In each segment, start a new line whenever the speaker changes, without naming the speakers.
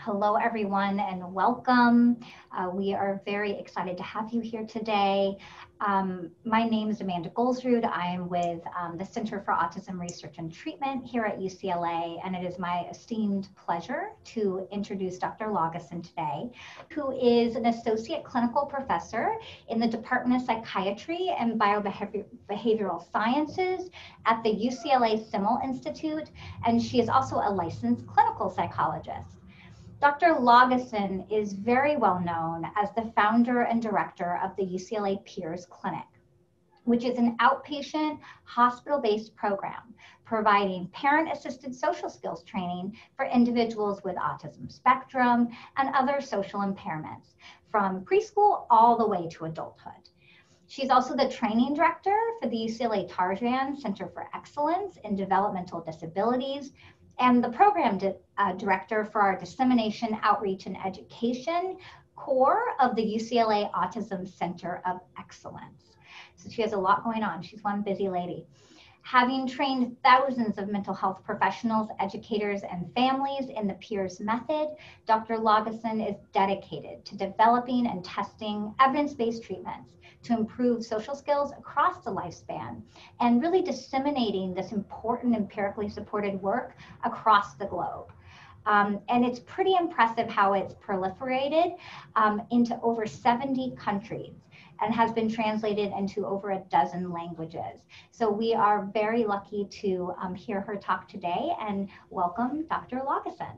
Hello, everyone, and welcome. We are very excited to have you here today. My name is Amanda Goldsrud. I am with the Center for Autism Research and Treatment here at UCLA, and it is my esteemed pleasure to introduce Dr. Lageson today, who is an associate clinical professor in the Department of Psychiatry and Biobehavioral Sciences at the UCLA Simmel Institute, and she is also a licensed clinical psychologist. Dr. Lageson is very well known as the founder and director of the UCLA Peers Clinic, which is an outpatient hospital-based program providing parent-assisted social skills training for individuals with autism spectrum and other social impairments, from preschool all the way to adulthood. She's also the training director for the UCLA Tarzan Center for Excellence in Developmental Disabilities, and the program director for our Dissemination, Outreach, and Education core of the UCLA Autism Center of Excellence. So she has a lot going on. She's one busy lady. Having trained thousands of mental health professionals, educators, and families in the Peers method, Dr. Lageson is dedicated to developing and testing evidence-based treatments to improve social skills across the lifespan and really disseminating this important empirically supported work across the globe. And it's pretty impressive how it's proliferated into over 70 countries and has been translated into over a dozen languages. So we are very lucky to hear her talk today, and welcome Dr. Lageson.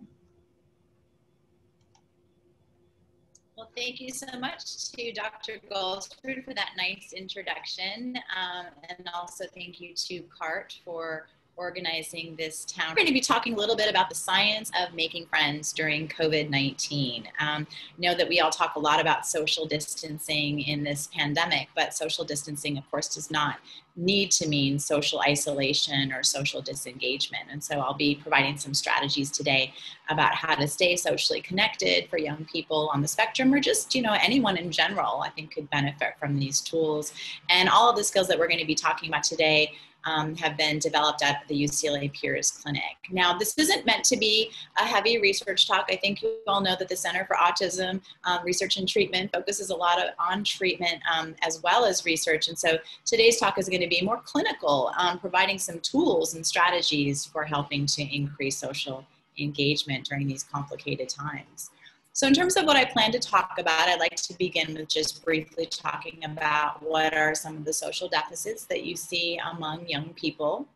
Well, thank you so much to Dr. Goldsrud for that nice introduction. And also thank you to CART for organizing this town. We're going to be talking a little bit about the science of making friends during COVID-19. Know that we all talk a lot about social distancing in this pandemic, but social distancing, of course, does not need to mean social isolation or social disengagement. And so I'll be providing some strategies today about how to stay socially connected for young people on the spectrum, or just, anyone in general, I think could benefit from these tools. And all of the skills that we're going to be talking about today have been developed at the UCLA Peers Clinic. Now, this isn't meant to be a heavy research talk. I think you all know that the Center for Autism Research and Treatment focuses a lot on treatment as well as research. And so today's talk is going to be more clinical, providing some tools and strategies for helping to increase social engagement during these complicated times. So in terms of what I plan to talk about, I'd like to begin with just briefly talking about what are some of the social deficits that you see among young people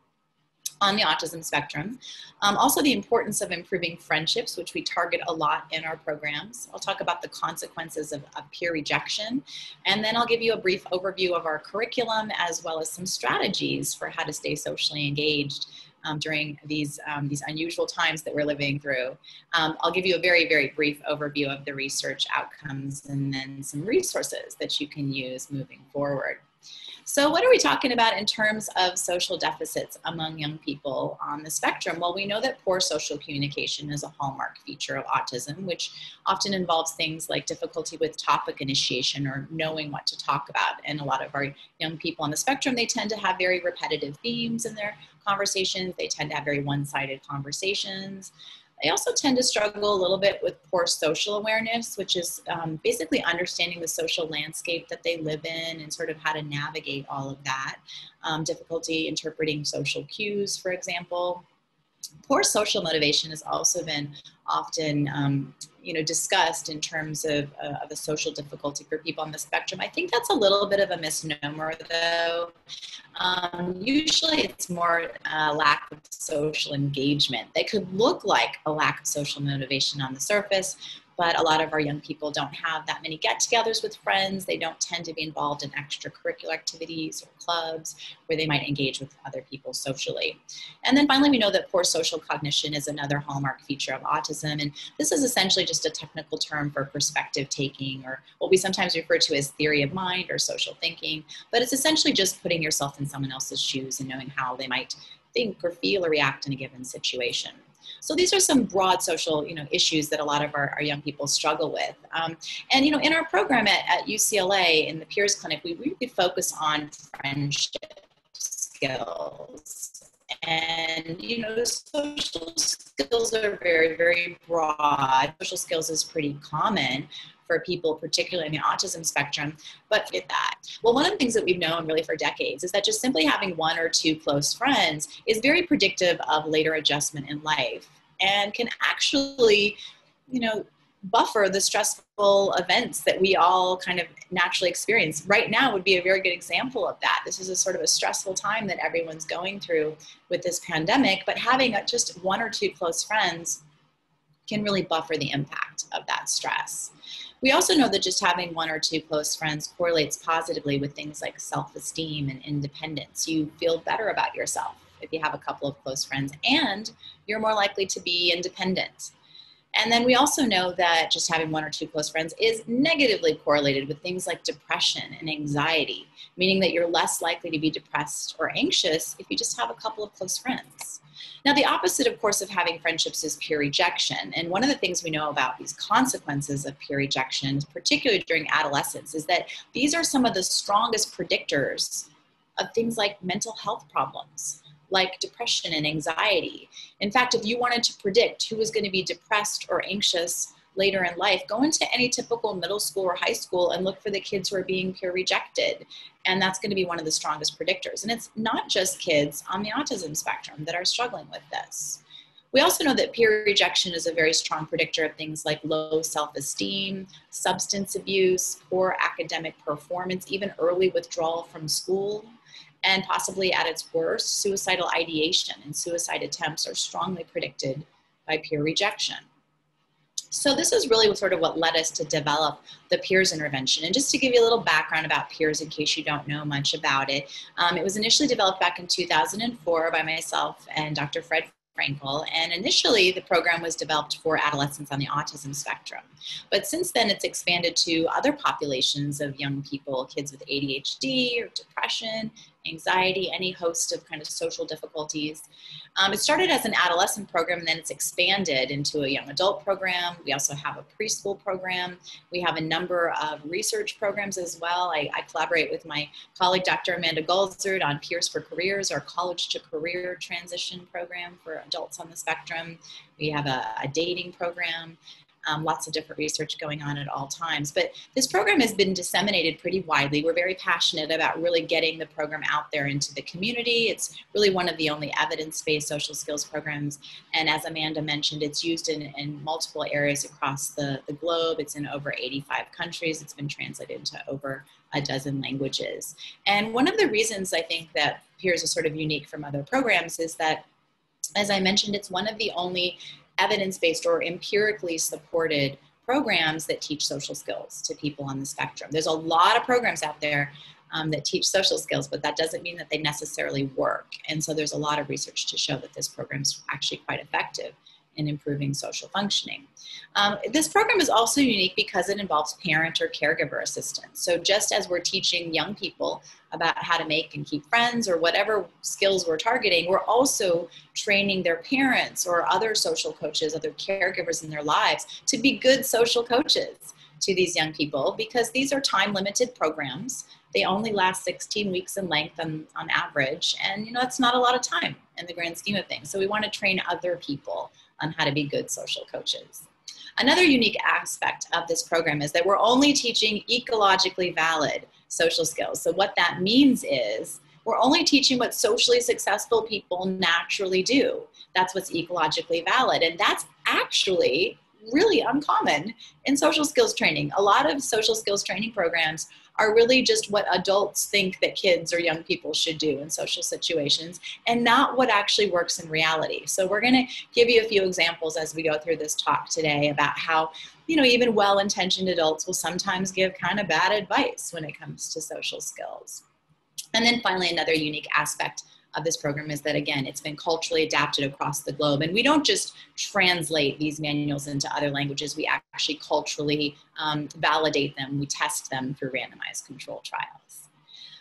on the autism spectrum. Also the importance of improving friendships, which we target a lot in our programs. I'll talk about the consequences of peer rejection, and then I'll give you a brief overview of our curriculum as well as some strategies for how to stay socially engaged during these unusual times that we're living through. I'll give you a very, very brief overview of the research outcomes and then some resources that you can use moving forward. So what are we talking about in terms of social deficits among young people on the spectrum? Well, we know that poor social communication is a hallmark feature of autism, which often involves things like difficulty with topic initiation or knowing what to talk about. And a lot of our young people on the spectrum, they tend to have very repetitive themes in their conversations. They tend to have very one-sided conversations. They also tend to struggle a little bit with poor social awareness, which is basically understanding the social landscape that they live in and sort of how to navigate all of that. Difficulty interpreting social cues, for example. Poor social motivation has also been often discussed in terms of a social difficulty for people on the spectrum. I think that's a little bit of a misnomer, though. Usually it's more a lack of social engagement. They could look like a lack of social motivation on the surface, but a lot of our young people don't have that many get-togethers with friends. They don't tend to be involved in extracurricular activities or clubs where they might engage with other people socially. And then finally, we know that poor social cognition is another hallmark feature of autism. And this is essentially just a technical term for perspective taking, or what we sometimes refer to as theory of mind or social thinking. But it's essentially just putting yourself in someone else's shoes and knowing how they might think or feel or react in a given situation. So these are some broad social, issues that a lot of our young people struggle with. And, in our program at UCLA, in the Peers Clinic, we really focus on friendships. skills. And, you know, social skills are very, very broad. Social skills is pretty common for people, particularly in the autism spectrum, but forget that. Well, one of the things that we've known really for decades is that just simply having one or two close friends is very predictive of later adjustment in life and can actually, you know, buffer the stressful events that we all kind of naturally experience. Right now would be a very good example of that. This is a sort of a stressful time that everyone's going through with this pandemic, but having just one or two close friends can really buffer the impact of that stress. We also know that just having one or two close friends correlates positively with things like self-esteem and independence. You feel better about yourself if you have a couple of close friends, and you're more likely to be independent. And then we also know that just having one or two close friends is negatively correlated with things like depression and anxiety, meaning that you're less likely to be depressed or anxious if you just have a couple of close friends. Now, the opposite, of course, of having friendships is peer rejection. And one of the things we know about these consequences of peer rejection, particularly during adolescence, is that these are some of the strongest predictors of things like mental health problems, like depression and anxiety. In fact, if you wanted to predict who is going to be depressed or anxious later in life, go into any typical middle school or high school and look for the kids who are being peer rejected. And that's going to be one of the strongest predictors. And it's not just kids on the autism spectrum that are struggling with this. We also know that peer rejection is a very strong predictor of things like low self-esteem, substance abuse, poor academic performance, even early withdrawal from school, and possibly at its worst, suicidal ideation and suicide attempts are strongly predicted by peer rejection. So this is really sort of what led us to develop the peers intervention. And just to give you a little background about peers in case you don't know much about it, it was initially developed back in 2004 by myself and Dr. Fred Frankel. And initially the program was developed for adolescents on the autism spectrum. But since then it's expanded to other populations of young people, kids with ADHD or depression, anxiety, any host of kind of social difficulties. It started as an adolescent program, and then it's expanded into a young adult program. We also have a preschool program. We have a number of research programs as well. I collaborate with my colleague, Dr. Amanda Goldsrud, on Peers for Careers, our college to career transition program for adults on the spectrum. We have a dating program. Lots of different research going on at all times. But this program has been disseminated pretty widely. We're very passionate about really getting the program out there into the community. It's really one of the only evidence-based social skills programs. And as Amanda mentioned, it's used in multiple areas across the globe. It's in over 85 countries. It's been translated into over a dozen languages. And one of the reasons I think that Peers is sort of unique from other programs is that, as I mentioned, it's one of the only evidence-based or empirically supported programs that teach social skills to people on the spectrum. There's a lot of programs out there that teach social skills, but that doesn't mean that they necessarily work. And so there's a lot of research to show that this program is actually quite effective in improving social functioning. This program is also unique because it involves parent or caregiver assistance. So just as we're teaching young people about how to make and keep friends or whatever skills we're targeting, we're also training their parents or other social coaches, other caregivers in their lives to be good social coaches to these young people, because these are time-limited programs. They only last 16 weeks in length on average. And you know, that's not a lot of time in the grand scheme of things. So we want to train other people on how to be good social coaches. Another unique aspect of this program is that we're only teaching ecologically valid social skills. So what that means is we're only teaching what socially successful people naturally do. That's what's ecologically valid. And that's actually really uncommon in social skills training. A lot of social skills training programs are really just what adults think that kids or young people should do in social situations, and not what actually works in reality. So we're going to give you a few examples as we go through this talk today about how, you know, even well-intentioned adults will sometimes give kind of bad advice when it comes to social skills. And then finally, another unique aspect of this program is that, again, it's been culturally adapted across the globe. And we don't just translate these manuals into other languages. We actually culturally validate them. We test them through randomized control trials.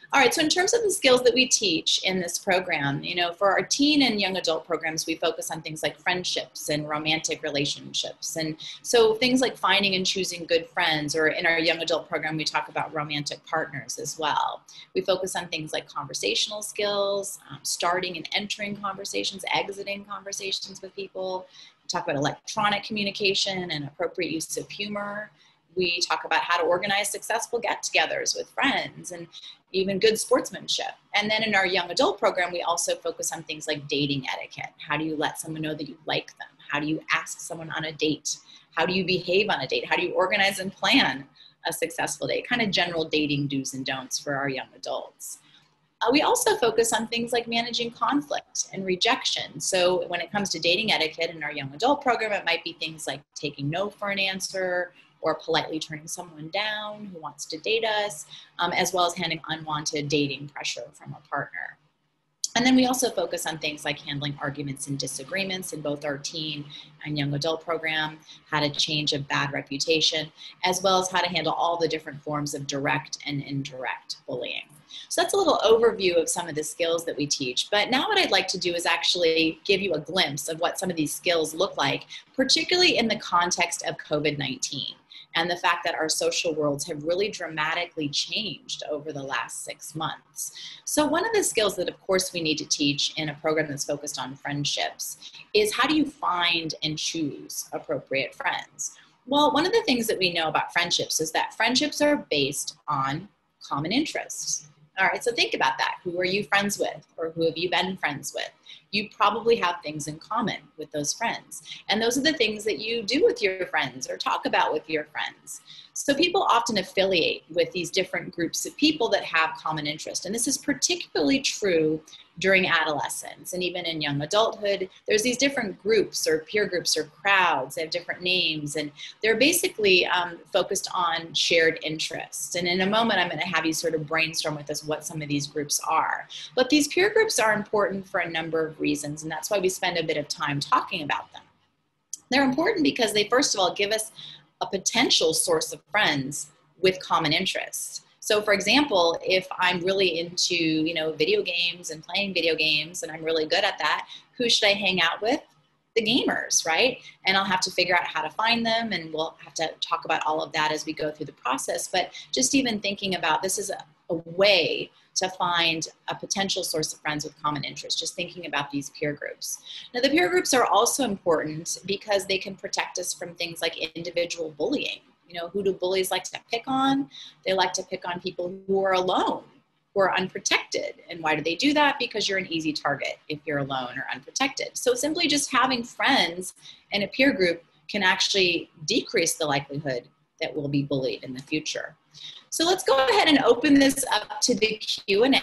All right, so in terms of the skills that we teach in this program, for our teen and young adult programs, we focus on things like friendships and romantic relationships. And so things like finding and choosing good friends, or in our young adult program, we talk about romantic partners as well. We focus on things like conversational skills, starting and entering conversations, exiting conversations with people. We talk about electronic communication and appropriate use of humor. We talk about how to organize successful get-togethers with friends and even good sportsmanship. And then in our young adult program, we also focus on things like dating etiquette. How do you let someone know that you like them? How do you ask someone on a date? How do you behave on a date? How do you organize and plan a successful date? Kind of general dating do's and don'ts for our young adults. We also focus on things like managing conflict and rejection. So when it comes to dating etiquette in our young adult program, it might be things like taking no for an answer, or politely turning someone down who wants to date us, as well as handling unwanted dating pressure from a partner. And then we also focus on things like handling arguments and disagreements in both our teen and young adult program, how to change a bad reputation, as well as how to handle all the different forms of direct and indirect bullying. So that's a little overview of some of the skills that we teach. But now what I'd like to do is actually give you a glimpse of what some of these skills look like, particularly in the context of COVID-19. And the fact that our social worlds have really dramatically changed over the last 6 months. So one of the skills that, of course, we need to teach in a program that's focused on friendships is how do you find and choose appropriate friends? Well, one of the things that we know about friendships is that friendships are based on common interests. All right, so think about that. Who are you friends with, or who have you been friends with? You probably have things in common with those friends. And those are the things that you do with your friends or talk about with your friends. So people often affiliate with these different groups of people that have common interest. And this is particularly true during adolescence and even in young adulthood. There's these different groups or peer groups or crowds. They have different names, and they're basically focused on shared interests. And in a moment, I'm going to have you sort of brainstorm with us what some of these groups are. But these peer groups are important for a number of reasons, and that's why we spend a bit of time talking about them. They're important because they, first of all, give us a potential source of friends with common interests. So for example, if I'm really into, video games and playing video games, and I'm really good at that, who should I hang out with? The gamers, right? And I'll have to figure out how to find them, and we'll have to talk about all of that as we go through the process. But just even thinking about this is a way to find a potential source of friends with common interests, just thinking about these peer groups. Now, the peer groups are also important because they can protect us from things like individual bullying. Who do bullies like to pick on? They like to pick on people who are alone, who are unprotected. And why do they do that? Because you're an easy target if you're alone or unprotected. So simply just having friends in a peer group can actually decrease the likelihood that we'll be bullied in the future. So let's go ahead and open this up to the Q&A.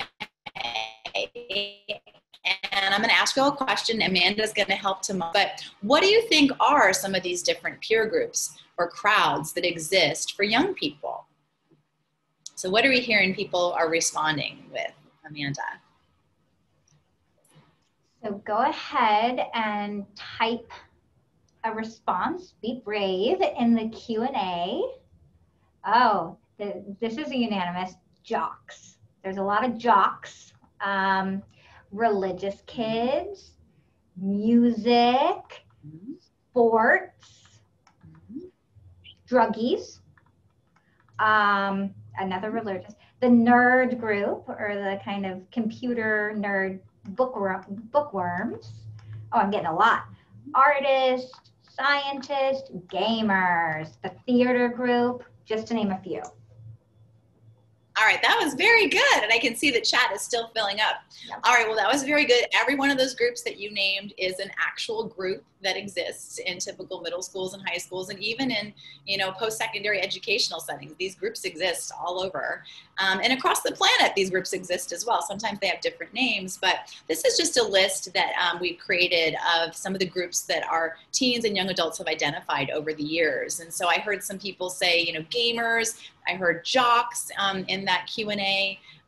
And I'm going to ask you all a question. Amanda's going to help to, but what do you think are some of these different peer groups or crowds that exist for young people? So what are we hearing people are responding with, Amanda?
So go ahead and type a response. Be brave in the Q&A. Oh, this is a unanimous. Jocks. There's a lot of jocks. Religious kids, music, sports, druggies, another religious, the nerd group, or the kind of computer nerd bookworms. Oh, I'm getting a lot. Artists, scientists, gamers, the theater group, just to name a few.
All right, that was very good. And I can see the chat is still filling up. Yep. All right, well, that was very good. Every one of those groups that you named is an actual group that exists in typical middle schools and high schools, and even in, post-secondary educational settings. These groups exist all over. And across the planet, these groups exist as well. Sometimes they have different names, but this is just a list that we've created of some of the groups that our teens and young adults have identified over the years. And so I heard some people say, gamers. I heard jocks in that Q&A.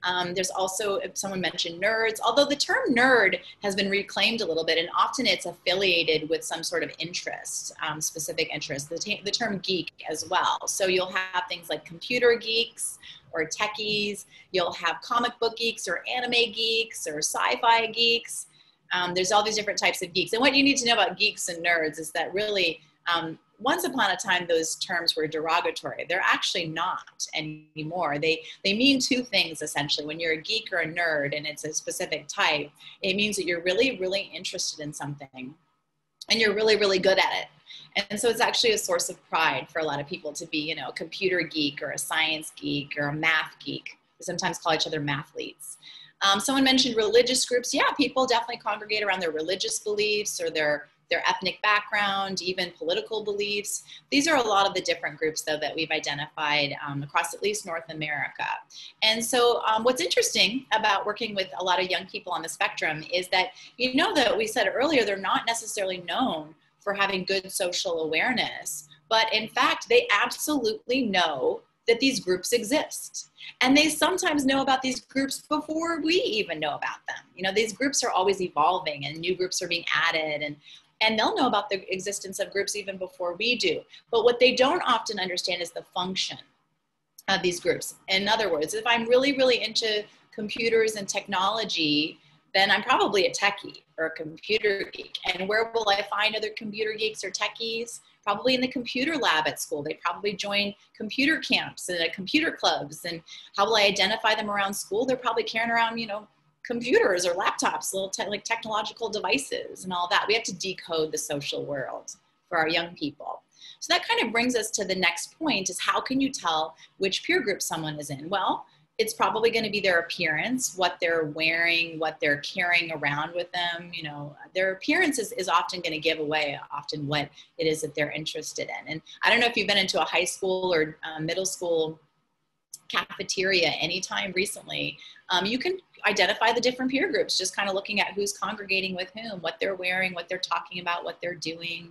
There's also, if someone mentioned nerds, although the term nerd has been reclaimed a little bit, and often it's affiliated with some sort of interest, specific interest, the term geek as well. So you'll have things like computer geeks or techies, you'll have comic book geeks or anime geeks or sci-fi geeks. There's all these different types of geeks. And what you need to know about geeks and nerds is that really, once upon a time, those terms were derogatory. They're actually not anymore. They mean two things, essentially. When you're a geek or a nerd, and it's a specific type, it means that you're really, really interested in something, and you're really, really good at it. And so it's actually a source of pride for a lot of people to be, a computer geek or a science geek or a math geek. We sometimes call each other mathletes. Someone mentioned religious groups. Yeah, people definitely congregate around their religious beliefs or their ethnic background, even political beliefs. These are a lot of the different groups, though, that we've identified across at least North America. And so what's interesting about working with a lot of young people on the spectrum is that, that we said earlier, they're not necessarily known for having good social awareness, but in fact, they absolutely know that these groups exist. And they sometimes know about these groups before we even know about them. These groups are always evolving and new groups are being added, and they'll know about the existence of groups even before we do. But what they don't often understand is the function of these groups. In other words, if I'm really, really into computers and technology, then I'm probably a techie or a computer geek. And where will I find other computer geeks or techies? Probably in the computer lab at school. They probably join computer camps and computer clubs. And how will I identify them around school? They're probably carrying around, computers or laptops, little like technological devices and all that. We have to decode the social world for our young people. So that kind of brings us to the next point, is how can you tell which peer group someone is in? Well, it's probably going to be their appearance, what they're wearing, what they're carrying around with them. Their appearance is often going to give away often what it is that they're interested in. And I don't know if you've been into a high school or middle school cafeteria anytime recently. You can identify the different peer groups, just kind of looking at who's congregating with whom, what they're wearing, what they're talking about, what they're doing.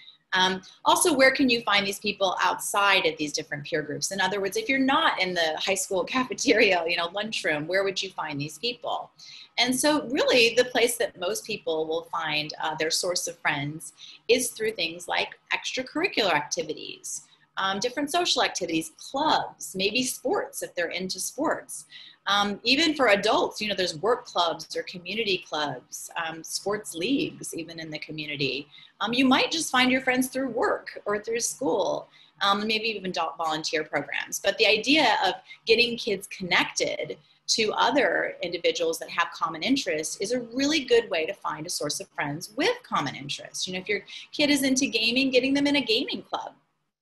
Also, where can you find these people outside of these different peer groups? In other words, if you're not in the high school cafeteria, lunchroom, where would you find these people? And so really the place that most people will find their source of friends is through things like extracurricular activities, different social activities, clubs, maybe sports if they're into sports. Even for adults, there's work clubs or community clubs, sports leagues, even in the community. You might just find your friends through work or through school, maybe even volunteer programs. But the idea of getting kids connected to other individuals that have common interests is a really good way to find a source of friends with common interests. If your kid is into gaming, getting them in a gaming club.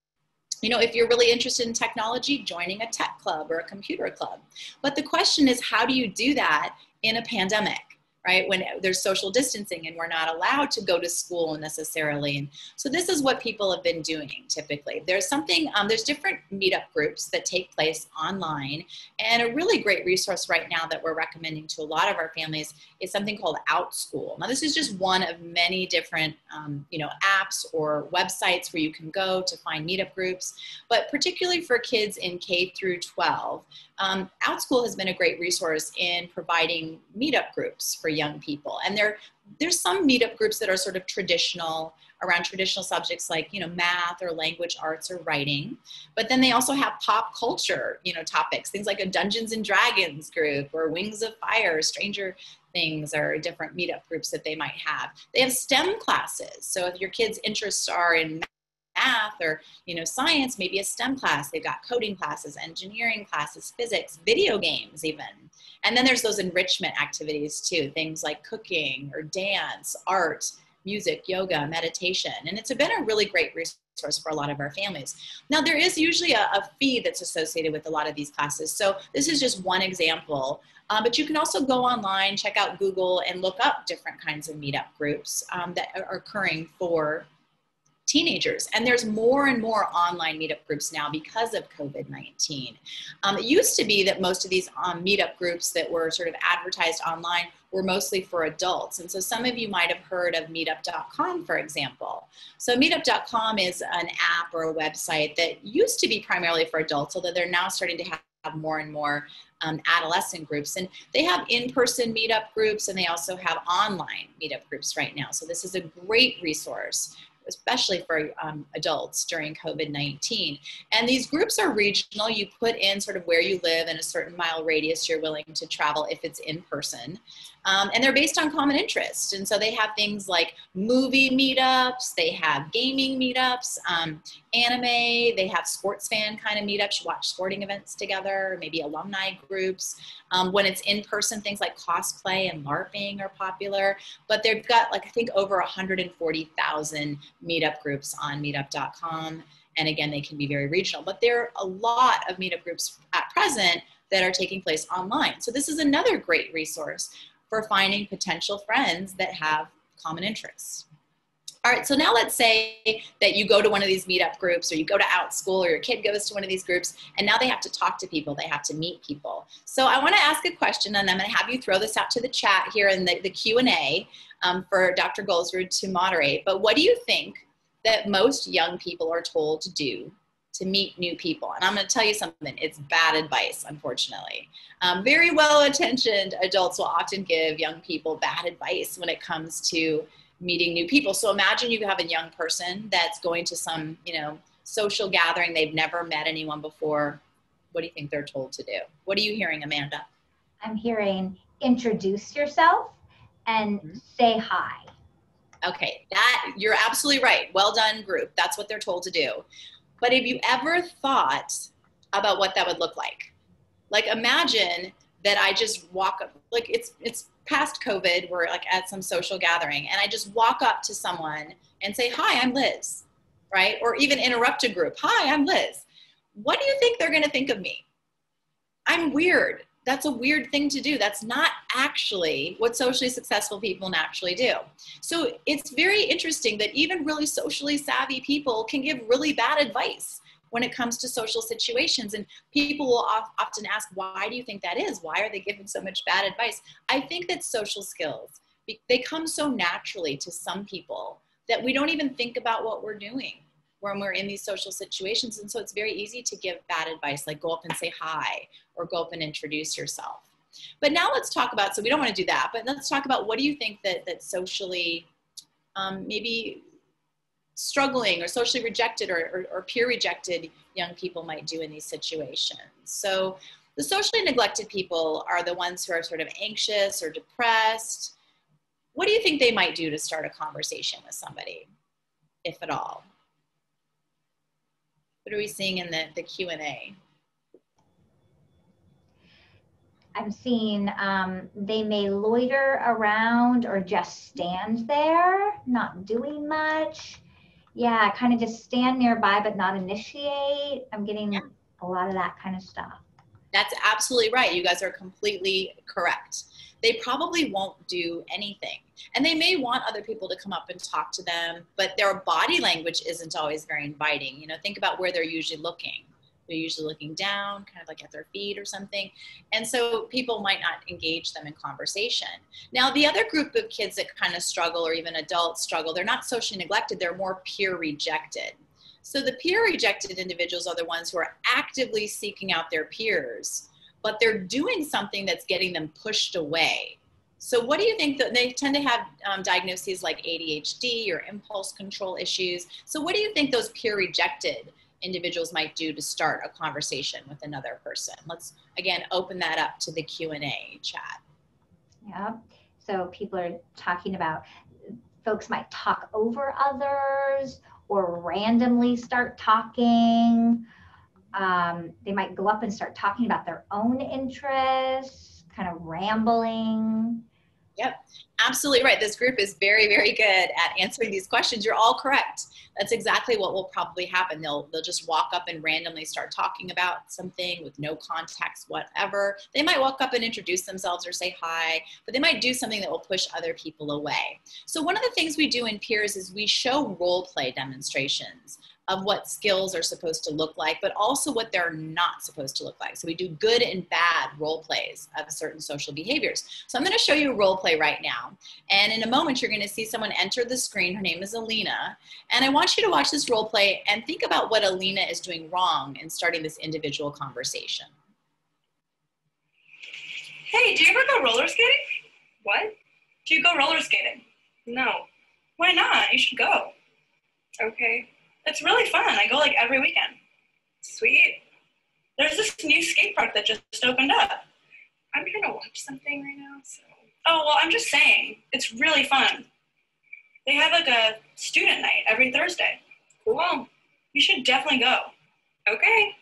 If you're really interested in technology, joining a tech club or a computer club. But the question is, how do you do that in a pandemic, right? When there's social distancing and we're not allowed to go to school necessarily. And so this is what people have been doing typically. There's different meetup groups that take place online, and a really great resource right now that we're recommending to a lot of our families is something called OutSchool. Now this is just one of many different apps or websites where you can go to find meetup groups, but particularly for kids in K through 12, OutSchool has been a great resource in providing meetup groups for young people. And there's some meetup groups that are sort of traditional, around traditional subjects like, math or language arts or writing. But then they also have pop culture, topics, things like a Dungeons and Dragons group or Wings of Fire, Stranger Things, or different meetup groups that they might have. They have STEM classes. So if your kids' interests are in math or science, maybe a STEM class. They've got coding classes, engineering classes, physics, video games even. And then there's those enrichment activities too, things like cooking or dance, art, music, yoga, meditation. And it's been a really great resource for a lot of our families. Now there is usually a fee that's associated with a lot of these classes. So this is just one example. But you can also go online, check out Google, and look up different kinds of meetup groups that are occurring for teenagers. And there's more and more online meetup groups now because of COVID-19. It used to be that most of these meetup groups that were sort of advertised online were mostly for adults. And so some of you might have heard of meetup.com, for example. So meetup.com is an app or a website that used to be primarily for adults, although they're now starting to have more and more adolescent groups, and they have in-person meetup groups, and they also have online meetup groups right now. So this is a great resource, especially for adults during COVID-19. And these groups are regional. You put in sort of where you live and a certain mile radius you're willing to travel if it's in person. And they're based on common interest. And so they have things like movie meetups, they have gaming meetups, anime, they have sports fan kind of meetups. You watch sporting events together, maybe alumni groups. When it's in person, things like cosplay and LARPing are popular. But they've got, like, I think over 140,000 meetup groups on meetup.com. And again, they can be very regional. But there are a lot of meetup groups at present that are taking place online. So this is another great resource for finding potential friends that have common interests. All right, so now let's say that you go to one of these meetup groups, or you go to OutSchool, or your kid goes to one of these groups, and now they have to talk to people, they have to meet people. So I wanna ask a question, and I'm gonna have you throw this out to the chat here in the Q&A for Dr. Goldsrud to moderate. But what do you think that most young people are told to do to meet new people? And I'm going to tell you something, it's bad advice, unfortunately. Very well-intentioned adults will often give young people bad advice when it comes to meeting new people. So imagine you have a young person that's going to some, social gathering, they've never met anyone before. What do you think they're told to do? What are you hearing, Amanda?
I'm hearing introduce yourself and say hi.
Okay, you're absolutely right. Well done, group. That's what they're told to do. But have you ever thought about what that would look like? Like, imagine that I just walk up, like it's past COVID, we're like at some social gathering, and I just walk up to someone and say, hi, I'm Liz, right? Or even interrupt a group, hi, I'm Liz. What do you think they're gonna think of me? I'm weird. That's a weird thing to do. That's not actually what socially successful people naturally do. So it's very interesting that even really socially savvy people can give really bad advice when it comes to social situations. And people will often ask, why do you think that is? Why are they giving so much bad advice? I think that social skills, they come so naturally to some people that we don't even think about what we're doing when we're in these social situations. And so it's very easy to give bad advice, like go up and say hi, or go up and introduce yourself. But now let's talk about, so we don't want to do that, but let's talk about, what do you think that socially maybe struggling or socially rejected or peer rejected young people might do in these situations? So the socially neglected people are the ones who are sort of anxious or depressed. What do you think they might do to start a conversation with somebody, if at all? What are we seeing in the Q&A?
I'm seeing they may loiter around or just stand there, not doing much. Yeah, kind of just stand nearby but not initiate. I'm getting a lot of that kind of stuff.
That's absolutely right. You guys are completely correct. They probably won't do anything. And they may want other people to come up and talk to them, but their body language isn't always very inviting. Think about where they're usually looking. They're usually looking down, kind of like at their feet or something. And so people might not engage them in conversation. Now, the other group of kids that kind of struggle, or even adults struggle, they're not socially neglected, they're more peer rejected. So the peer rejected individuals are the ones who are actively seeking out their peers, but they're doing something that's getting them pushed away. So what do you think that they tend to have diagnoses like ADHD or impulse control issues? So what do you think those peer rejected individuals might do to start a conversation with another person? Let's, again, open that up to the Q&A chat.
Yeah, so people are talking about, folks might talk over others or randomly start talking. They might go up and start talking about their own interests, kind of rambling.
Yep, absolutely right. This group is very, very good at answering these questions. You're all correct. That's exactly what will probably happen. They'll just walk up and randomly start talking about something with no context whatever. They might walk up and introduce themselves or say hi, but they might do something that will push other people away. So one of the things we do in Peers is we show role play demonstrations of what skills are supposed to look like, but also what they're not supposed to look like. So we do good and bad role plays of certain social behaviors. So I'm going to show you a role play right now. And in a moment, you're going to see someone enter the screen. Her name is Alina. And I want you to watch this role play and think about what Alina is doing wrong in starting this individual conversation.
Hey, do you ever go roller skating? What? Do you go roller skating? No. Why not? You should go. Okay. It's really fun. I go like every weekend. Sweet. There's this new skate park that just opened up. I'm trying to watch something right now, so. Oh, well, I'm just saying. It's really fun. They have like a student night every Thursday. Cool. You should definitely go. Okay.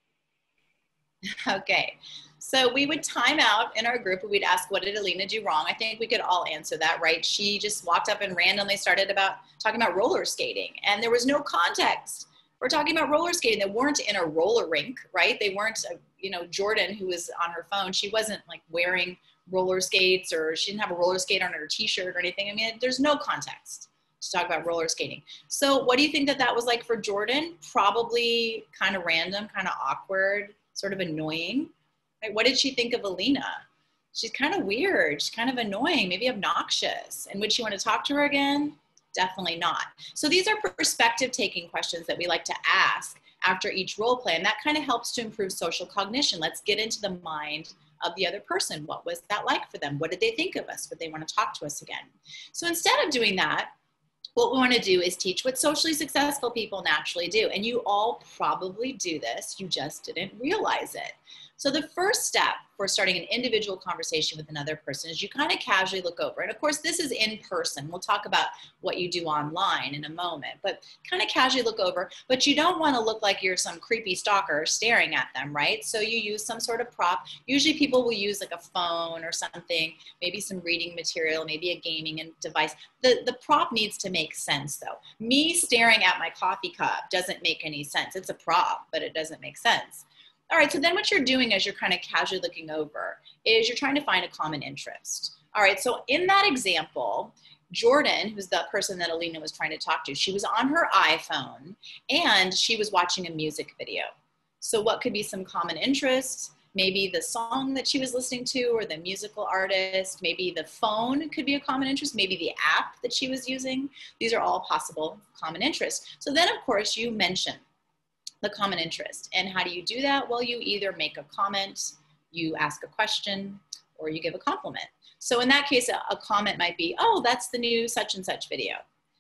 Okay. So we would time out in our group and we'd ask, what did Alina do wrong? I think we could all answer that, right? She just walked up and randomly started talking about roller skating, and there was no context. We're talking about roller skating. They weren't in a roller rink, right? They weren't, Jordan, who was on her phone, she wasn't like wearing roller skates, or she didn't have a roller skate on her t-shirt or anything. I mean, there's no context to talk about roller skating. So what do you think that was like for Jordan? Probably kind of random, kind of awkward, sort of annoying. Right? What did she think of Alina? She's kind of weird. She's kind of annoying, maybe obnoxious. And would she want to talk to her again? Definitely not. So these are perspective taking questions that we like to ask after each role play. And that kind of helps to improve social cognition. Let's get into the mind of the other person. What was that like for them? What did they think of us? Would they want to talk to us again? So instead of doing that, what we want to do is teach what socially successful people naturally do. And you all probably do this. You just didn't realize it. So the first step for starting an individual conversation with another person is you kind of casually look over. And of course, this is in person. We'll talk about what you do online in a moment, but kind of casually look over. But you don't want to look like you're some creepy stalker staring at them, right? So you use some sort of prop. Usually people will use like a phone or something, maybe some reading material, maybe a gaming device. The prop needs to make sense though. Me staring at my coffee cup doesn't make any sense. It's a prop, but it doesn't make sense. All right, so then what you're doing as you're kind of casually looking over is you're trying to find a common interest. All right, so in that example, Jordan, who's the person that Alina was trying to talk to, she was on her iPhone and she was watching a music video. So what could be some common interests? Maybe the song that she was listening to or the musical artist, maybe the phone could be a common interest, maybe the app that she was using. These are all possible common interests. So then of course you mention the common interest. And how do you do that? Well, you either make a comment, you ask a question, or you give a compliment. So in that case, a comment might be, oh, that's the new such and such video.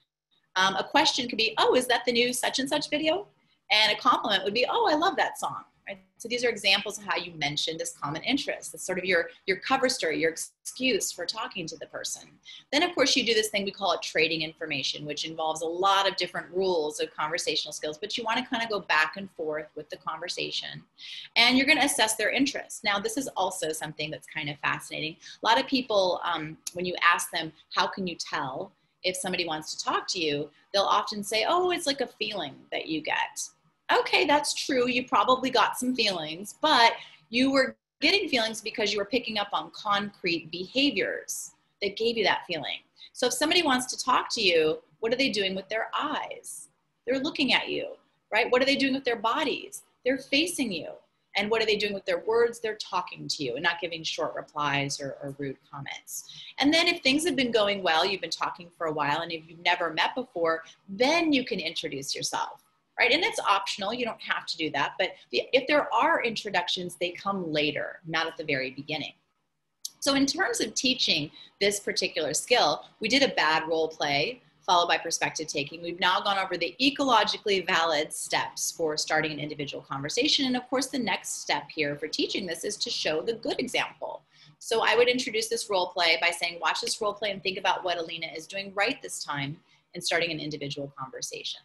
A question could be, oh, is that the new such and such video? And a compliment would be, oh, I love that song. Right? So these are examples of how you mention this common interest. It's sort of your cover story, your excuse for talking to the person. Then of course you do this thing we call it trading information, which involves a lot of different rules of conversational skills, but you want to kind of go back and forth with the conversation. And you're going to assess their interests. Now this is also something that's kind of fascinating. A lot of people, when you ask them, how can you tell if somebody wants to talk to you, they'll often say, oh, it's like a feeling that you get. Okay, that's true. You probably got some feelings, but you were getting feelings because you were picking up on concrete behaviors that gave you that feeling. So if somebody wants to talk to you, what are they doing with their eyes? They're looking at you, right? What are they doing with their bodies? They're facing you. And what are they doing with their words? They're talking to you and not giving short replies or rude comments. And then if things have been going well, you've been talking for a while, and if you've never met before, then you can introduce yourself. Right? And it's optional, you don't have to do that, but if there are introductions, they come later, not at the very beginning. So in terms of teaching this particular skill, we did a bad role play followed by perspective taking. We've now gone over the ecologically valid steps for starting an individual conversation. And of course, the next step here for teaching this is to show the good example. So I would introduce this role play by saying, watch this role play and think about what Alina is doing right this time in starting an individual conversation.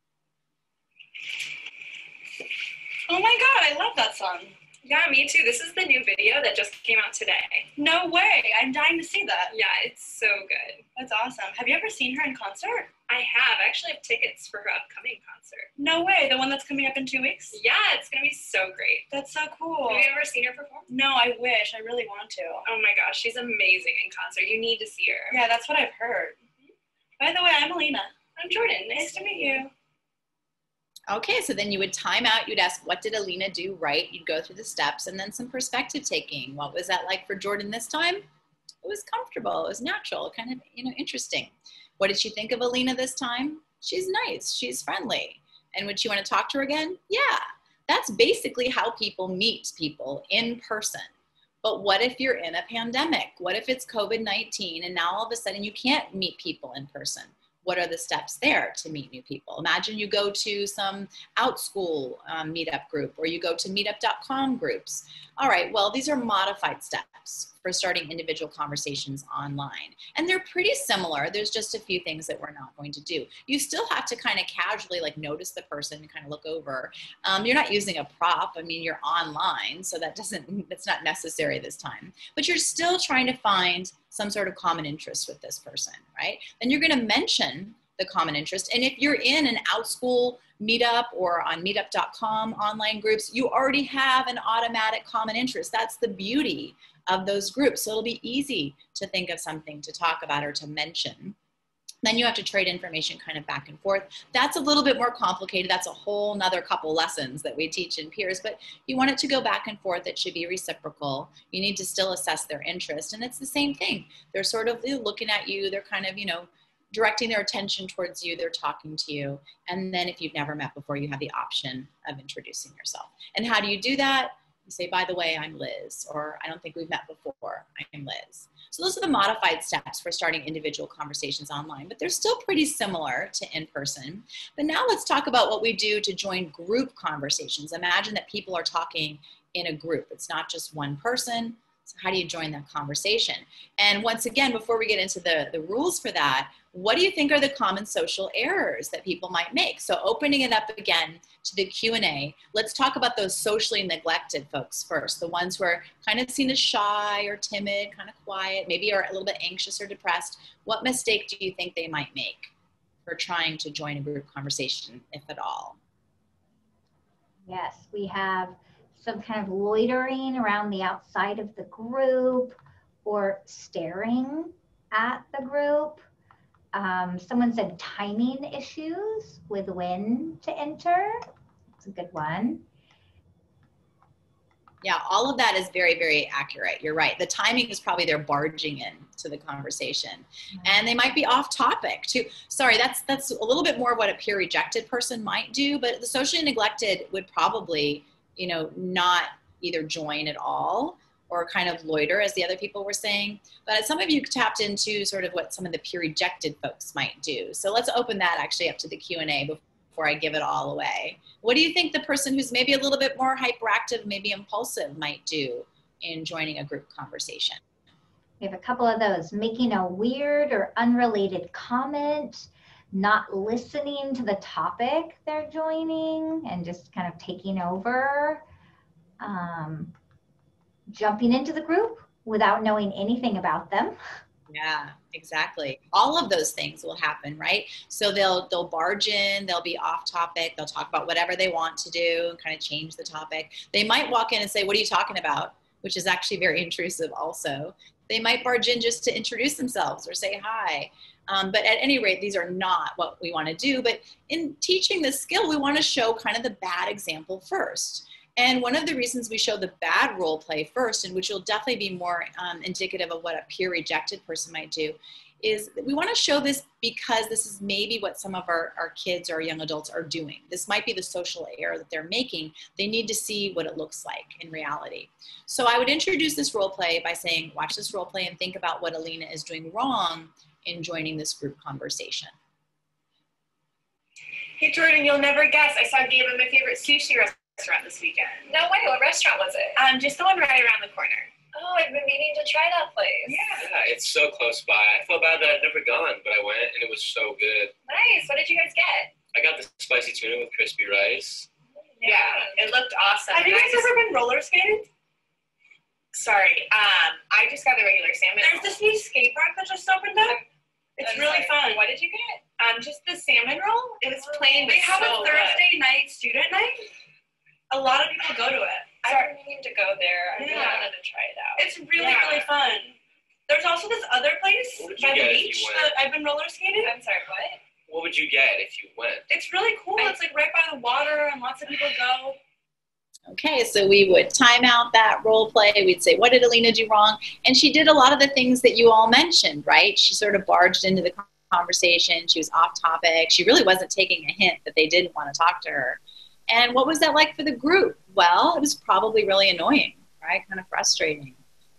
Oh my God, I love that song. Yeah, me too. This is the new video that just came out today. No way. I'm dying to see that. Yeah, it's so good. That's awesome. Have you ever seen her in concert? I have. I actually have tickets for her upcoming concert. No way. The one that's coming up in 2 weeks? Yeah, it's going to be so great. That's so cool. Have you ever seen her perform? No, I wish. I really want to. Oh my gosh, she's amazing in concert. You need to see her. Yeah, that's what I've heard. By the way, I'm Alina. I'm Jordan. Nice to meet you.
Okay, so then you would time out, you'd ask, what did Alina do right? You'd go through the steps, and then some perspective taking. What was that like for Jordan this time? It was comfortable, it was natural, kind of, interesting. What did she think of Alina this time? She's nice, she's friendly. And would she want to talk to her again? Yeah, that's basically how people meet people in person. But what if you're in a pandemic? What if it's COVID-19 and now all of a sudden you can't meet people in person? What are the steps there to meet new people? Imagine you go to some OutSchool meetup group, or you go to meetup.com groups. All right, well, these are modified steps for starting individual conversations online. And they're pretty similar. There's just a few things that we're not going to do. You still have to kind of casually like notice the person and kind of look over. You're not using a prop. I mean, you're online, so that's not necessary this time. But you're still trying to find some sort of common interest with this person, right? Then you're going to mention the common interest. And if you're in an OutSchool meetup or on meetup.com online groups, you already have an automatic common interest. That's the beauty of those groups. So it'll be easy to think of something to talk about or to mention. Then you have to trade information kind of back and forth. That's a little bit more complicated. That's a whole nother couple lessons that we teach in peers, but you want it to go back and forth. It should be reciprocal. You need to still assess their interest. And it's the same thing. They're sort of looking at you. They're kind of, directing their attention towards you. They're talking to you. And then if you've never met before, you have the option of introducing yourself. And how do you do that? You say, by the way, I'm Liz, or I don't think we've met before, I'm Liz. So those are the modified steps for starting individual conversations online, but they're still pretty similar to in-person. But now let's talk about what we do to join group conversations. Imagine that people are talking in a group. It's not just one person. So how do you join that conversation? And once again, before we get into the rules for that, what do you think are the common social errors that people might make? So opening it up again to the Q&A, let's talk about those socially neglected folks first, the ones who are kind of seen as shy or timid, kind of quiet, maybe are a little bit anxious or depressed. What mistake do you think they might make for trying to join a group conversation, if at all?
Yes, we have some kind of loitering around the outside of the group or staring at the group. Someone said timing issues with when to enter. It's a good one.
Yeah, all of that is very, very accurate. You're right. The timing is probably they're barging in to the conversation. And they might be off topic too. Sorry, that's a little bit more of what a peer rejected person might do, but the socially neglected would probably, not either join at all or kind of loiter, as the other people were saying. But some of you tapped into sort of what some of the peer rejected folks might do. So let's open that actually up to the Q&A before I give it all away. What do you think the person who's maybe a little bit more hyperactive, maybe impulsive might do in joining a group conversation?
We have a couple of those. Making a weird or unrelated comment, not listening to the topic they're joining and just kind of taking over. Jumping into the group without knowing anything about them.
Yeah, exactly. All of those things will happen, right? So they'll barge in, they'll be off topic, they'll talk about whatever they want to do and kind of change the topic. They might walk in and say, what are you talking about? Which is actually very intrusive also. They might barge in just to introduce themselves or say hi. But at any rate, these are not what we want to do. But in teaching this skill, we want to show kind of the bad example first. And one of the reasons we show the bad role play first, and which will definitely be more indicative of what a peer rejected person might do, is that we want to show this because this is maybe what some of our kids or young adults are doing. This might be the social error that they're making. They need to see what it looks like in reality. So I would introduce this role play by saying, watch this role play and think about what Alina is doing wrong in joining this group conversation.
Hey Jordan, you'll never guess. I saw Gabe at my favorite sushi restaurant this weekend.
No way, what restaurant was it?
Just the one right around the corner.
Oh, I've been meaning to try that place.
Yeah.
It's so close by. I felt bad that I'd never gone, but I went and it was so good.
Nice. What did you guys get?
I got the spicy tuna with crispy rice.
Yeah, it looked awesome.
Have you guys ever been roller skating?
Sorry, I just got the regular salmon.
There's this new skate park that just opened up. It's really fun.
What did you get?
Just the salmon roll. It was plain.
They have a Thursday
night student night. A lot of people go to it.
I've been meaning to go there. I really
Yeah.
wanted to try it out.
It's really fun. There's also this other place
What would you
by the
get if
beach
you
that
went?
I've been roller skating.
I'm sorry, what?
What would you get if you went?
It's really cool. It's like right by the water and lots of people go.
Okay, so we would time out that role play. We'd say, what did Alina do wrong? And she did a lot of the things that you all mentioned, right? She sort of barged into the conversation. She was off topic. She really wasn't taking a hint that they didn't want to talk to her. And what was that like for the group? Well, it was probably really annoying, right? Kind of frustrating.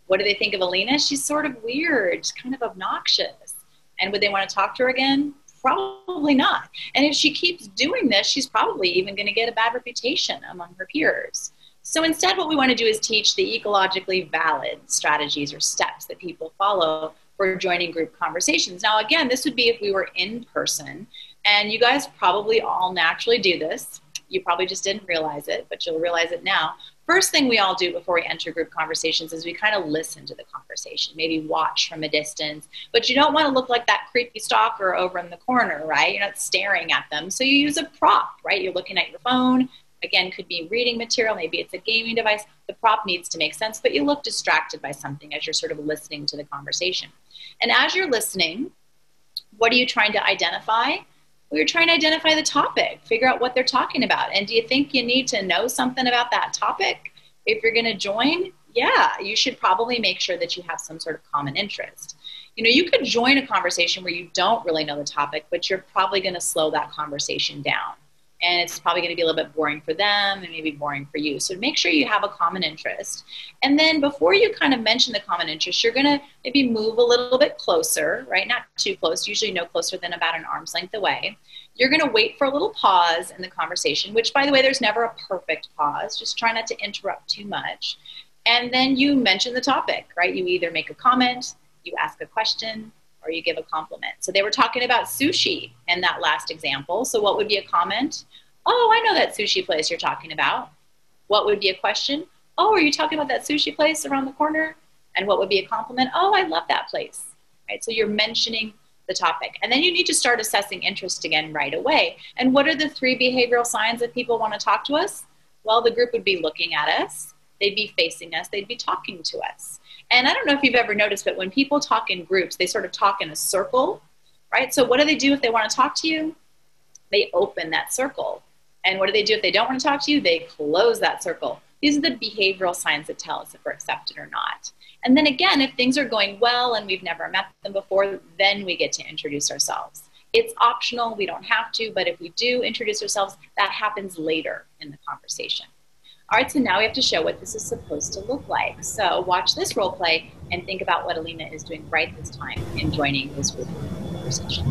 What do they think of Alina? She's sort of weird, kind of obnoxious. And would they want to talk to her again? Probably not. And if she keeps doing this, she's probably even going to get a bad reputation among her peers. So instead, what we want to do is teach the ecologically valid strategies or steps that people follow for joining group conversations. Now, again, this would be if we were in person, and you guys probably all naturally do this. You probably just didn't realize it, but you'll realize it now. First thing we all do before we enter group conversations is we kind of listen to the conversation, maybe watch from a distance, but you don't want to look like that creepy stalker over in the corner, right? You're not staring at them. So you use a prop, right? You're looking at your phone. Again, could be reading material, maybe it's a gaming device. The prop needs to make sense, but you look distracted by something as you're sort of listening to the conversation. And as you're listening, what are you trying to identify? Well, you're trying to identify the topic, figure out what they're talking about. And do you think you need to know something about that topic if you're going to join? Yeah, you should probably make sure that you have some sort of common interest. You know, you could join a conversation where you don't really know the topic, but you're probably going to slow that conversation down. And it's probably going to be a little bit boring for them and maybe boring for you. So make sure you have a common interest. And then before you kind of mention the common interest, you're going to maybe move a little bit closer, right? Not too close, usually no closer than about an arm's length away. You're going to wait for a little pause in the conversation, which, by the way, there's never a perfect pause. Just try not to interrupt too much. And then you mention the topic, right? You either make a comment, you ask a question, or you give a compliment. So they were talking about sushi in that last example. So what would be a comment? Oh, I know that sushi place you're talking about. What would be a question? Oh, are you talking about that sushi place around the corner? And what would be a compliment? Oh, I love that place. Right? So you're mentioning the topic. And then you need to start assessing interest again right away. And what are the 3 behavioral signs that people want to talk to us? Well, the group would be looking at us. They'd be facing us. They'd be talking to us. And I don't know if you've ever noticed, but when people talk in groups, they sort of talk in a circle, right? So what do they do if they want to talk to you? They open that circle. And what do they do if they don't want to talk to you? They close that circle. These are the behavioral signs that tell us if we're accepted or not. And then again, if things are going well and we've never met them before, then we get to introduce ourselves. It's optional. We don't have to, but if we do introduce ourselves, that happens later in the conversation. All right, so now we have to show what this is supposed to look like. So watch this role play and think about what Alina is doing right this time in joining this group conversation.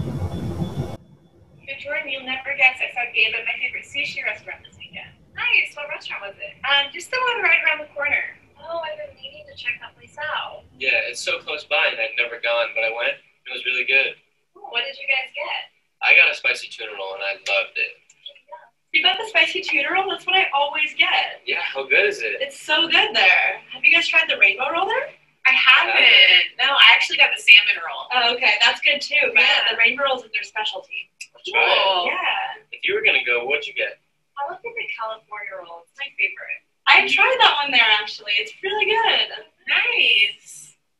Hey Jordan, you'll never guess I saw Gabe at my favorite sushi restaurant this weekend. Nice. What restaurant was it? Just the one right around the corner. Oh, I've been meaning to check that place out.
Yeah, it's so close by and I'd never gone, but I went. It was really good.
What did you guys get?
I got a spicy tuna roll and I loved it.
You got the spicy tuna roll? That's what I always get.
Yeah, how good is it?
It's so good there. Have you guys tried the rainbow roll there?
I haven't. No, I actually got the salmon roll.
Oh, okay. That's good too. But
Yeah.
the rainbow rolls is their specialty.
Try it.
Yeah.
If you were going to go, what'd you get?
I looked at the California roll. It's my favorite.
I tried that one there actually. It's really good.
Nice.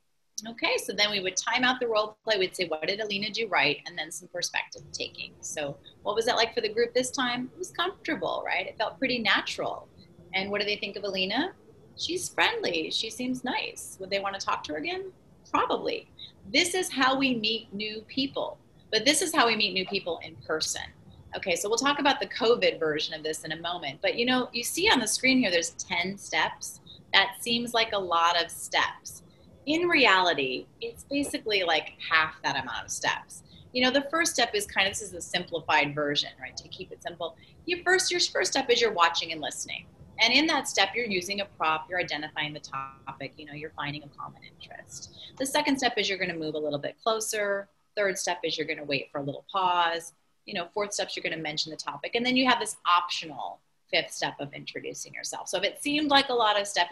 Okay, so then we would time out the role play. We'd say, what did Alina do right? And then some perspective taking. So what was that like for the group this time? It was comfortable, right? It felt pretty natural. And what do they think of Alina? She's friendly. She seems nice. Would they want to talk to her again? Probably. This is how we meet new people. But this is how we meet new people in person. Okay, so we'll talk about the COVID version of this in a moment. But you know, you see on the screen here, there's 10 steps. That seems like a lot of steps. In reality, it's basically like half that amount of steps. You know, the first step is kind of, this is the simplified version, right? To keep it simple. Your first step is you're watching and listening. And in that step, you're using a prop, you're identifying the topic, you know, you're finding a common interest. The second step is you're going to move a little bit closer. Third step is you're going to wait for a little pause. You know, fourth step, you're going to mention the topic. And then you have this optional fifth step of introducing yourself. So if it seemed like a lot of steps,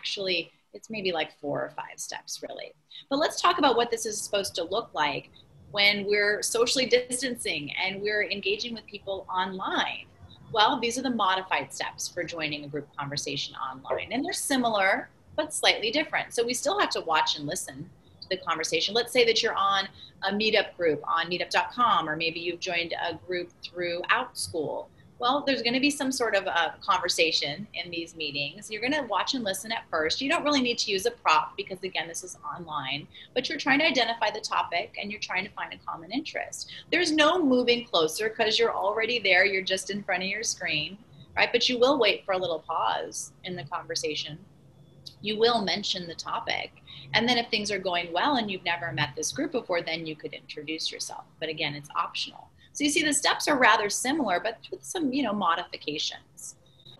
it's maybe like 4 or 5 steps really. But let's talk about what this is supposed to look like when we're socially distancing and we're engaging with people online. Well, these are the modified steps for joining a group conversation online. And they're similar, but slightly different. So we still have to watch and listen to the conversation. Let's say that you're on a meetup group on meetup.com, or maybe you've joined a group through OutSchool. Well, there's going to be some sort of a conversation in these meetings. You're going to watch and listen at first. You don't really need to use a prop because, again, this is online. But you're trying to identify the topic and you're trying to find a common interest. There's no moving closer because you're already there. You're just in front of your screen, right? But you will wait for a little pause in the conversation. you will mention the topic. And then if things are going well and you've never met this group before, then you could introduce yourself. But again, it's optional. So you see the steps are rather similar, but with some, modifications.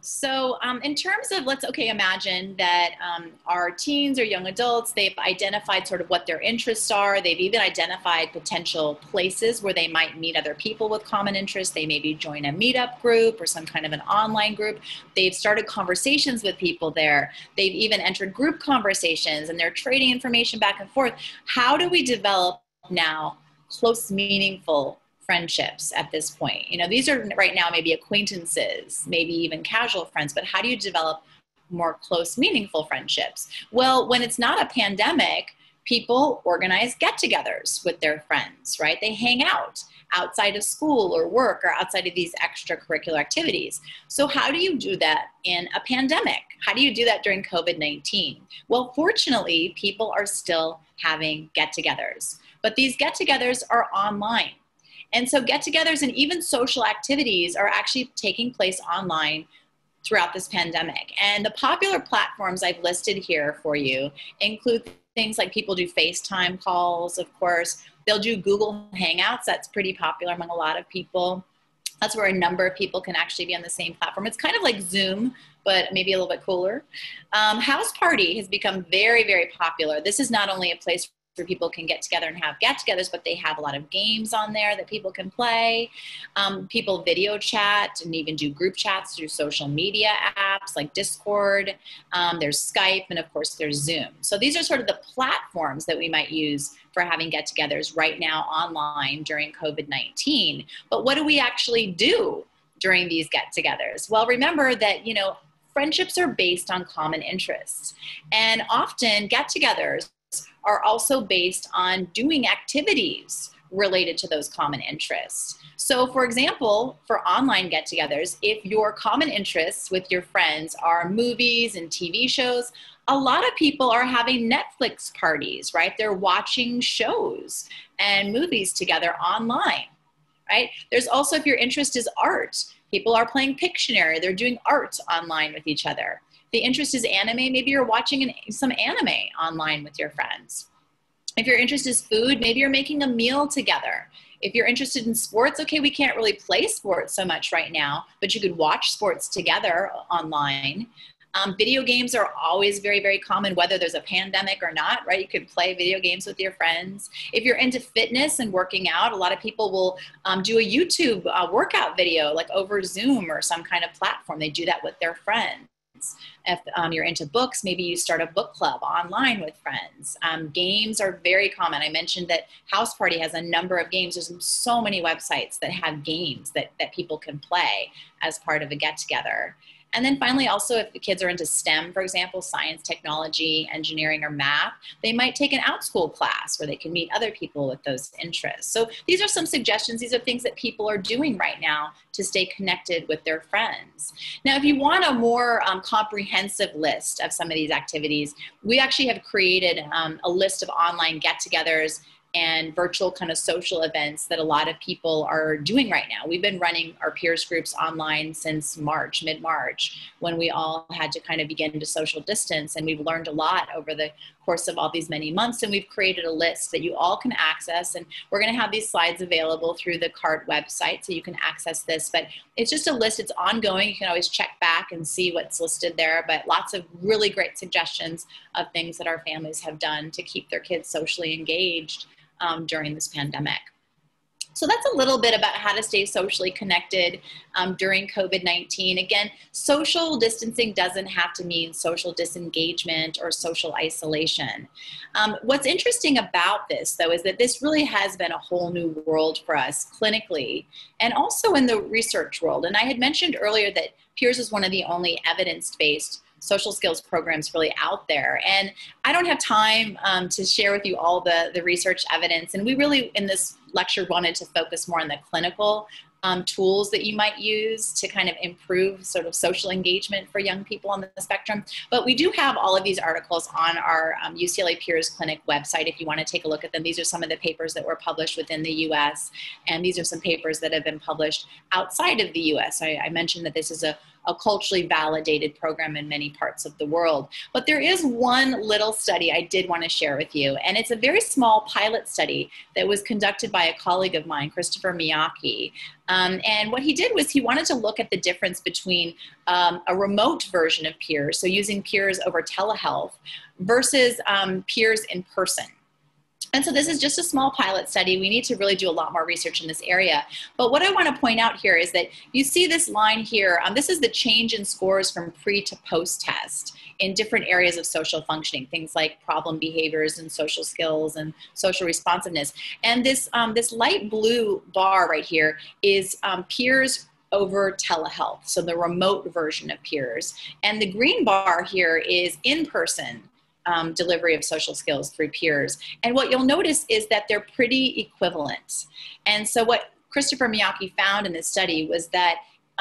So in terms of, imagine that our teens or young adults, they've identified sort of what their interests are. They've even identified potential places where they might meet other people with common interests. They maybe join a meetup group or some kind of an online group. They've started conversations with people there. They've even entered group conversations and they're trading information back and forth. How do we develop now close, meaningful friendships at this point? These are right now maybe acquaintances, maybe even casual friends, but how do you develop more close, meaningful friendships? Well, when it's not a pandemic, people organize get-togethers with their friends, right? They hang out outside of school or work or outside of these extracurricular activities. So how do you do that in a pandemic? How do you do that during COVID-19? Well, fortunately, people are still having get-togethers, but these get-togethers are online. And so get-togethers and even social activities are actually taking place online throughout this pandemic. And the popular platforms I've listed here for you include things like people do FaceTime calls, of course. They'll do Google Hangouts. That's pretty popular among a lot of people. That's where a number of people can actually be on the same platform. It's kind of like Zoom, but maybe a little bit cooler. House Party has become very, very popular. This is not only a place where people can get together and have get-togethers, but they have a lot of games on there that people can play. People video chat and even do group chats through social media apps like Discord. There's Skype, and of course there's Zoom. So these are sort of the platforms that we might use for having get-togethers right now online during COVID-19. But what do we actually do during these get-togethers? Well, remember that, friendships are based on common interests. And often get-togethers are also based on doing activities related to those common interests. So for example, for online get-togethers, if your common interests with your friends are movies and TV shows, a lot of people are having Netflix parties, right? They're watching shows and movies together online, right? There's also, if your interest is art, people are playing Pictionary, they're doing art online with each other. The interest is anime, maybe you're watching some anime online with your friends. If your interest is food, maybe you're making a meal together. If you're interested in sports, okay, we can't really play sports so much right now, but you could watch sports together online. Video games are always very, very common, whether there's a pandemic or not, right? You could play video games with your friends. If you're into fitness and working out, a lot of people will do a YouTube workout video, like over Zoom or some kind of platform. They do that with their friends. If you're into books, maybe you start a book club online with friends. Games are very common. I mentioned that House Party has a number of games. There's so many websites that have games that people can play as part of a get-together. And then finally, also, if the kids are into STEM, for example, science, technology, engineering, or math, they might take an out-school class where they can meet other people with those interests. So these are some suggestions. These are things that people are doing right now to stay connected with their friends. Now, if you want a more comprehensive list of some of these activities, we actually have created a list of online get-togethers and virtual kind of social events that a lot of people are doing right now. We've been running our peers groups online since March, mid-March, when we all had to kind of begin to social distance, and we've learned a lot over the course of all these many months, and we've created a list that you all can access, and we're gonna have these slides available through the CART website, so you can access this, but it's just a list, it's ongoing, you can always check back and see what's listed there, but lots of really great suggestions of things that our families have done to keep their kids socially engaged during this pandemic. So that's a little bit about how to stay socially connected during COVID-19. Again, social distancing doesn't have to mean social disengagement or social isolation. What's interesting about this, though, is that this really has been a whole new world for us clinically and also in the research world. And I had mentioned earlier that Peers is one of the only evidence-based social skills programs really out there. And I don't have time to share with you all the research evidence. And we really, in this lecture, wanted to focus more on the clinical tools that you might use to kind of improve sort of social engagement for young people on the spectrum. But we do have all of these articles on our UCLA Peers Clinic website if you want to take a look at them. These are some of the papers that were published within the US, and these are some papers that have been published outside of the US. I mentioned that this is a a culturally validated program in many parts of the world. But there is one little study I did want to share with you, and it's a very small pilot study that was conducted by a colleague of mine, Christopher Miyake. And what he did was he wanted to look at the difference between a remote version of peers, so using peers over telehealth, versus peers in person. And so this is just a small pilot study. We need to really do a lot more research in this area. But what I want to point out here is that you see this line here. This is the change in scores from pre to post test in different areas of social functioning, things like problem behaviors and social skills and social responsiveness. And this, this light blue bar right here is peers over telehealth, so the remote version of peers. And the green bar here is in-person delivery of social skills through peers. And what you'll notice is that they're pretty equivalent. And so what Christopher Miyake found in this study was that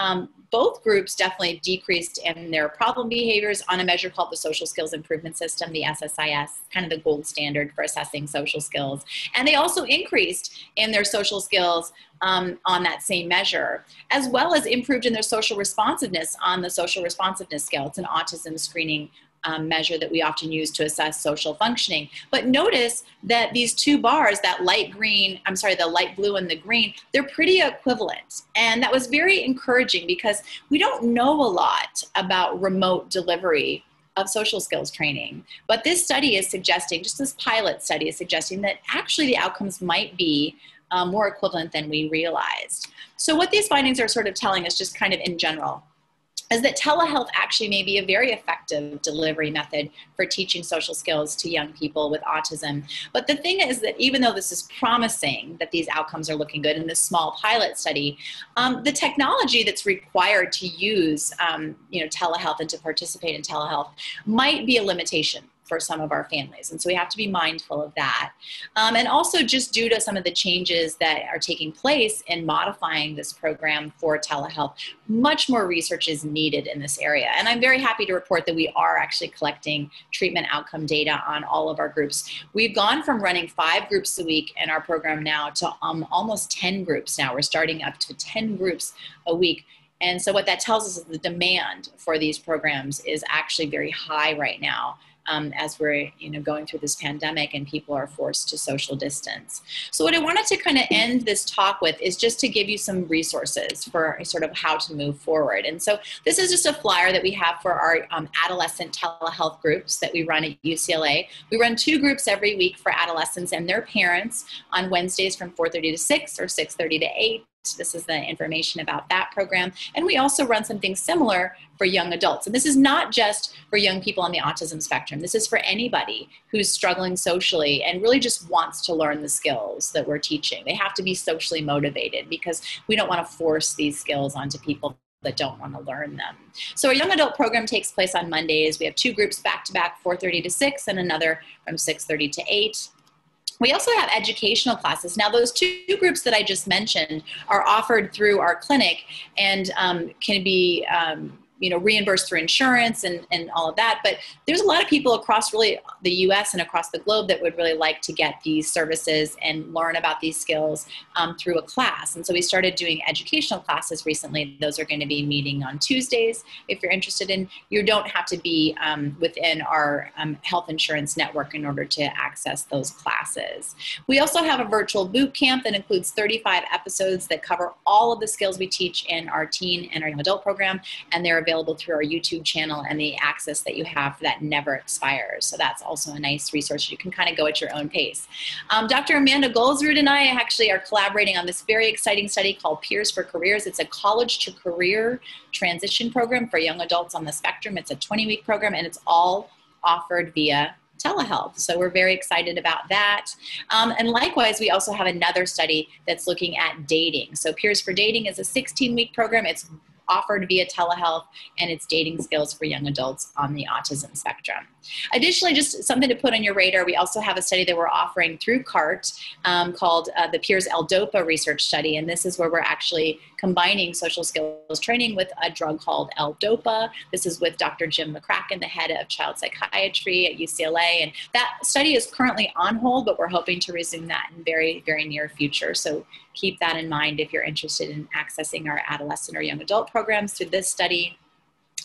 both groups definitely decreased in their problem behaviors on a measure called the Social Skills Improvement System, the SSIS, kind of the gold standard for assessing social skills. And they also increased in their social skills on that same measure, as well as improved in their social responsiveness on the social responsiveness scale. It's an autism screening measure that we often use to assess social functioning. But notice that these two bars, that light green, I'm sorry, the light blue and the green, they're pretty equivalent. And that was very encouraging because we don't know a lot about remote delivery of social skills training. But this study is suggesting, just this pilot study is suggesting that actually the outcomes might be more equivalent than we realized. So what these findings are sort of telling us, just kind of in general, is that telehealth actually may be a very effective delivery method for teaching social skills to young people with autism. But the thing is that even though this is promising that these outcomes are looking good in this small pilot study, the technology that's required to use telehealth and to participate in telehealth might be a limitation for some of our families. And so we have to be mindful of that. And also just due to some of the changes that are taking place in modifying this program for telehealth, much more research is needed in this area. And I'm very happy to report that we are actually collecting treatment outcome data on all of our groups. We've gone from running 5 groups a week in our program now to almost 10 groups now. We're starting up to 10 groups a week. And so what that tells us is the demand for these programs is actually very high right now. As we're going through this pandemic and people are forced to social distance. So what I wanted to kind of end this talk with is just to give you some resources for sort of how to move forward. And so this is just a flyer that we have for our adolescent telehealth groups that we run at UCLA. We run 2 groups every week for adolescents and their parents on Wednesdays from 4:30 to 6 or 6:30 to 8. This is the information about that program. And we also run something similar for young adults. And this is not just for young people on the autism spectrum. This is for anybody who's struggling socially and really just wants to learn the skills that we're teaching. They have to be socially motivated because we don't want to force these skills onto people that don't want to learn them. So our young adult program takes place on Mondays. We have 2 groups back-to-back, 4:30 to 6, and another from 6:30 to 8. We also have educational classes. Now, those 2 groups that I just mentioned are offered through our clinic and can be reimbursed through insurance and all of that. But there's a lot of people across really the US and across the globe that would really like to get these services and learn about these skills through a class. And so we started doing educational classes recently. Those are going to be meeting on Tuesdays. If you're interested in, you don't have to be within our health insurance network in order to access those classes. We also have a virtual boot camp that includes 35 episodes that cover all of the skills we teach in our teen and our young adult program, and they're available through our YouTube channel, and the access that you have for that never expires. So that's also a nice resource. You can kind of go at your own pace. Dr. Amanda Goldsrud and I actually are collaborating on this very exciting study called Peers for Careers. It's a college to career transition program for young adults on the spectrum. It's a 20-week program, and it's all offered via telehealth. So we're very excited about that. And likewise, we also have another study that's looking at dating. So Peers for Dating is a 16-week program. It's offered via telehealth, and it's dating skills for young adults on the autism spectrum. Additionally, just something to put on your radar, we also have a study that we're offering through CART called the Peers L-DOPA research study, and this is where we're actually combining social skills training with a drug called L-DOPA. This is with Dr. Jim McCracken, the head of child psychiatry at UCLA, and that study is currently on hold, but we're hoping to resume that in very, very near future. So keep that in mind if you're interested in accessing our adolescent or young adult programs through this study.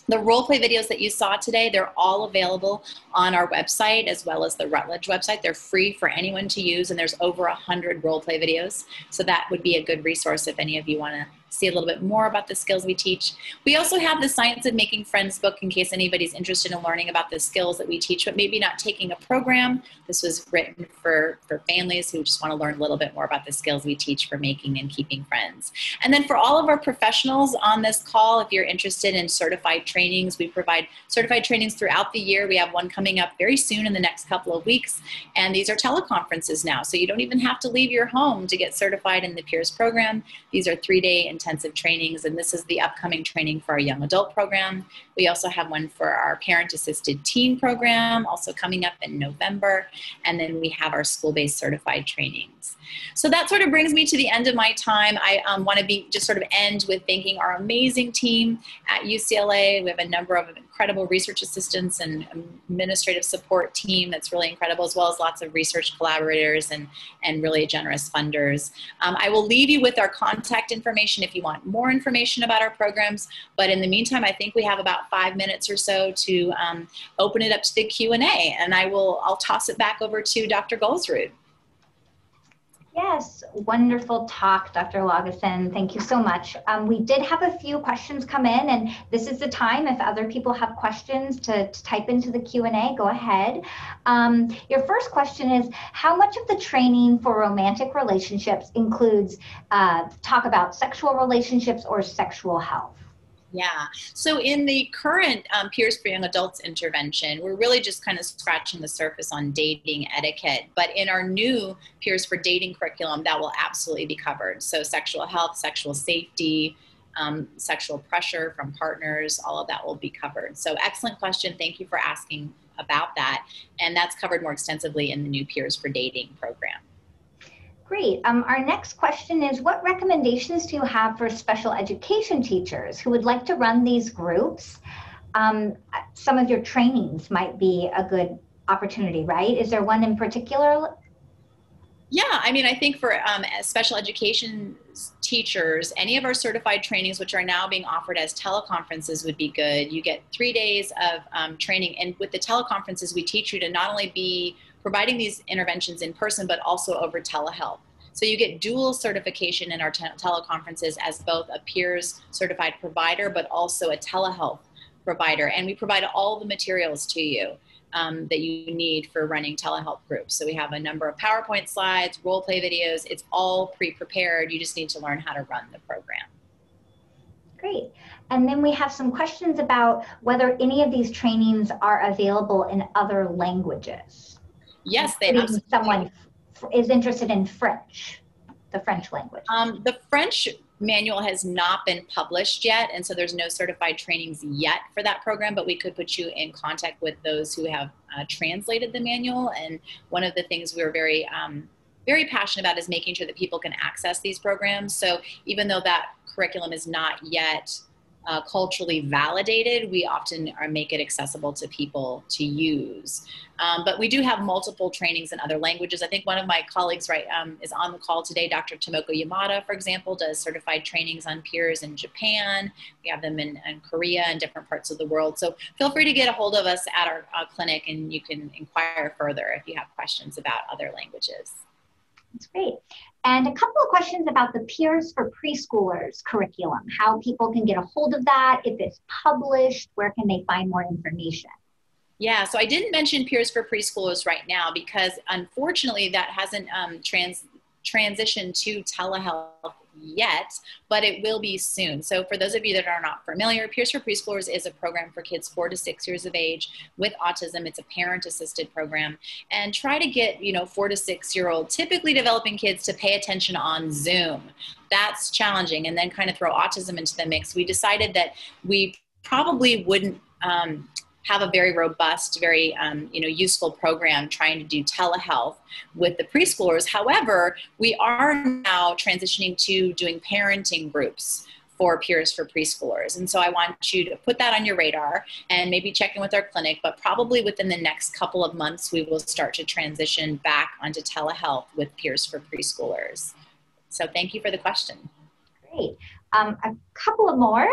The role play videos that you saw today, they're all available on our website as well as the Rutledge website. They're free for anyone to use, and there's over 100 role play videos. So that would be a good resource if any of you want to see a little bit more about the skills we teach. We also have the Science of Making Friends book in case anybody's interested in learning about the skills that we teach, but maybe not taking a program. This was written for families who just want to learn a little bit more about the skills we teach for making and keeping friends. And then for all of our professionals on this call, if you're interested in certified trainings, we provide certified trainings throughout the year. We have one coming up very soon in the next couple of weeks. And these are teleconferences now, so you don't even have to leave your home to get certified in the Peers program. These are 3-day intensive trainings, and this is the upcoming training for our young adult program. We also have one for our parent-assisted teen program, also coming up in November, and then we have our school-based certified trainings. So that sort of brings me to the end of my time. I want to just sort of end with thanking our amazing team at UCLA. We have a number of incredible research assistants and administrative support team that's really incredible, as well as lots of research collaborators and really generous funders. I will leave you with our contact information if you want more information about our programs. But in the meantime, I think we have about 5 minutes or so to open it up to the Q&A, and I'll toss it back over to Dr. Goldsrud.
Yes, wonderful talk, Dr. Lageson. Thank you so much. We did have a few questions come in, and this is the time if other people have questions to type into the Q&A, go ahead. Your first question is, how much of the training for romantic relationships includes talk about sexual relationships or sexual health?
Yeah, so in the current Peers for Young Adults intervention, we're really just kind of scratching the surface on dating etiquette. But in our new Peers for Dating curriculum, that will absolutely be covered. So sexual health, sexual safety, sexual pressure from partners, all of that will be covered. So excellent question. Thank you for asking about that. And that's covered more extensively in the new Peers for Dating program.
Great. Our next question is, what recommendations do you have for special education teachers who would like to run these groups? Some of your trainings might be a good opportunity, right? Is there one in particular?
Yeah, I mean, I think for special education teachers, any of our certified trainings, which are now being offered as teleconferences, would be good. You get 3 days of training, and with the teleconferences, we teach you to not only be providing these interventions in person, but also over telehealth. So you get dual certification in our teleconferences as both a Peers certified provider, but also a telehealth provider. And we provide all the materials to you that you need for running telehealth groups. So we have a number of PowerPoint slides, role play videos. It's all pre-prepared. You just need to learn how to run the program.
Great. And then we have some questions about whether any of these trainings are available in other languages.
Yes, they absolutely.
Someone is interested in French, the French language.
The French manual has not been published yet, and so there's no certified trainings yet for that program, but we could put you in contact with those who have translated the manual. And one of the things we're very passionate about is making sure that people can access these programs. So even though that curriculum is not yet culturally validated, we often make it accessible to people to use. But we do have multiple trainings in other languages. I think one of my colleagues is on the call today, Dr. Tomoko Yamada, for example, does certified trainings on Peers in Japan. We have them in Korea and different parts of the world. So feel free to get a hold of us at our clinic, and you can inquire further if you have questions about other languages.
That's great. And a couple of questions about the Peers for Preschoolers curriculum, how people can get a hold of that, if it's published, where can they find more information?
Yeah, so I didn't mention Peers for Preschoolers right now because unfortunately that hasn't transitioned to telehealth yet, but it will be soon. So for those of you that are not familiar, Peers for Preschoolers is a program for kids 4 to 6 years of age with autism. It's a parent-assisted program, and try to get 4 to 6 year old typically developing kids to pay attention on Zoom. That's challenging, and then kind of throw autism into the mix. We decided that we probably wouldn't have a very robust, very useful program trying to do telehealth with the preschoolers. However, we are now transitioning to doing parenting groups for Peers for Preschoolers. And so I want you to put that on your radar and maybe check in with our clinic, but probably within the next couple of months, we will start to transition back onto telehealth with Peers for Preschoolers. So thank you for the question.
Great. A couple of more.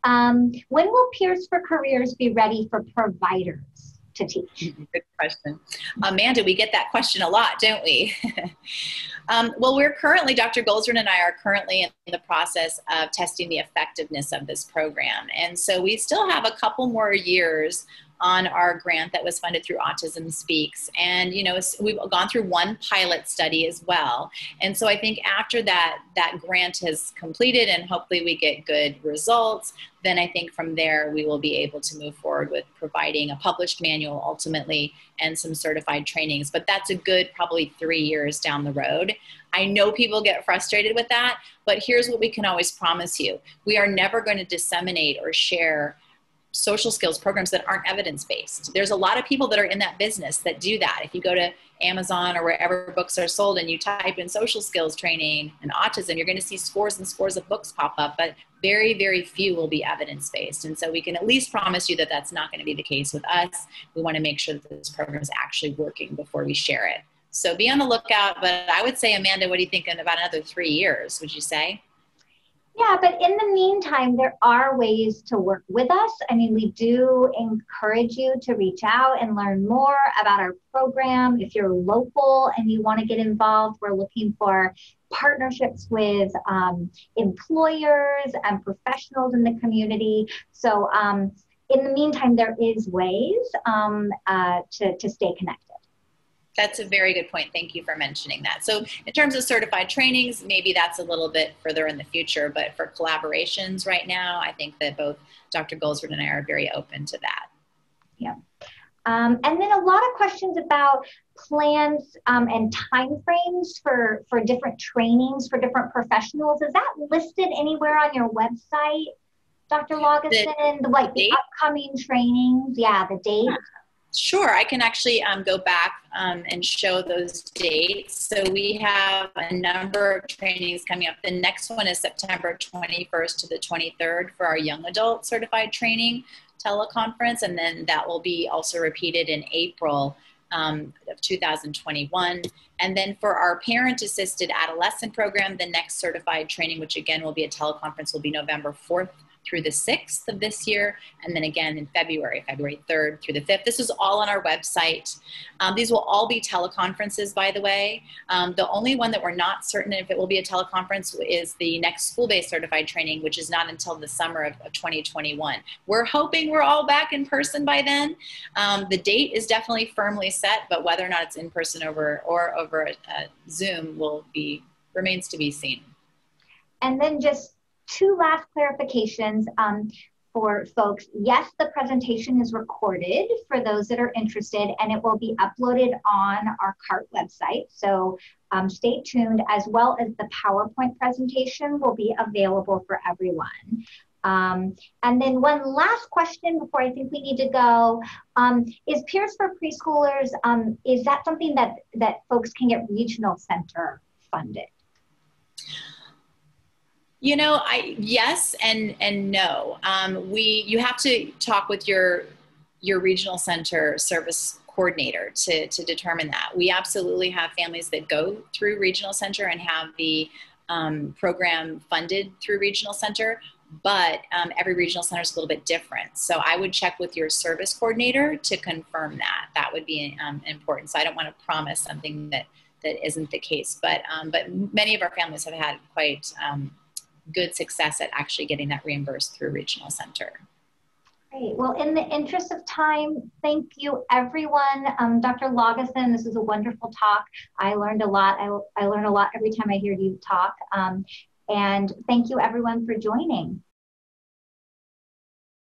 When will Peers for Careers be ready for providers to teach?
Good question. Amanda, we get that question a lot, don't we? Well, Dr. Goldsrud and I are currently in the process of testing the effectiveness of this program. And so we still have a couple more years on our grant that was funded through Autism Speaks. And, you know, we've gone through one pilot study as well. And so I think after that grant has completed and hopefully we get good results, then I think from there we will be able to move forward with providing a published manual ultimately and some certified trainings. But that's a good probably 3 years down the road. I know people get frustrated with that, but here's what we can always promise you. We are never going to disseminate or share social skills programs that aren't evidence-based. There's a lot of people that are in that business that do that. If you go to Amazon or wherever books are sold and you type in social skills training and autism, you're going to see scores and scores of books pop up, but very, very few will be evidence-based. And so we can at least promise you that that's not going to be the case with us. We want to make sure that this program is actually working before we share it. So be on the lookout, but I would say, Amanda, what are you thinking about another 3 years, would you say?
Yeah, but in the meantime, there are ways to work with us. I mean, we do encourage you to reach out and learn more about our program. If you're local and you want to get involved, we're looking for partnerships with employers and professionals in the community. So in the meantime, there is ways to stay connected.
That's a very good point. Thank you for mentioning that. So in terms of certified trainings, maybe that's a little bit further in the future, but for collaborations right now, I think that both Dr. Goldsrud and I are very open to that.
Yeah. And then a lot of questions about plans and timeframes for different trainings for different professionals. Is that listed anywhere on your website, Dr. Lageson? The upcoming trainings? Yeah, the dates. Yeah.
Sure, I can actually go back and show those dates. So we have a number of trainings coming up. The next one is September 21st to the 23rd for our young adult certified training teleconference. And then that will be also repeated in April of 2021. And then for our parent-assisted adolescent program, the next certified training, which again will be a teleconference, will be November 4th through the 6th of this year, and then again in February 3rd through the 5th. This is all on our website. These will all be teleconferences, by the way. The only one that we're not certain if it will be a teleconference is the next school-based certified training, which is not until the summer of 2021. We're hoping we're all back in person by then. The date is definitely firmly set, but whether or not it's in person or over Zoom remains to be seen.
And then just 2 last clarifications for folks. Yes, the presentation is recorded for those that are interested, and it will be uploaded on our CART website. So stay tuned, as well as the PowerPoint presentation will be available for everyone. And then one last question before I think we need to go. Is Peers for Preschoolers, is that something that folks can get regional center funded?
You know, yes and no. You have to talk with your regional center service coordinator to determine that. We absolutely have families that go through regional center and have the program funded through regional center, but every regional center is a little bit different. So I would check with your service coordinator to confirm that. That would be important. So I don't want to promise something that isn't the case, but many of our families have had quite good success at actually getting that reimbursed through regional center.
Great. Well, in the interest of time, thank you, everyone. Dr. Lageson, this is a wonderful talk. I learned a lot. I learn a lot every time I hear you talk. And thank you, everyone, for joining.